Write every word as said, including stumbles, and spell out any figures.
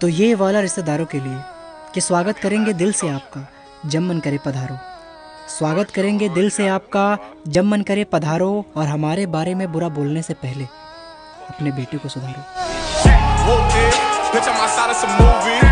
तो ये वाला रिश्तेदारों के लिए कि स्वागत करेंगे दिल से आपका जब मन करे पधारो। स्वागत करेंगे दिल से आपका जब मन करे पधारो, और हमारे बारे में बुरा बोलने से पहले अपने बेटे को सुधारो।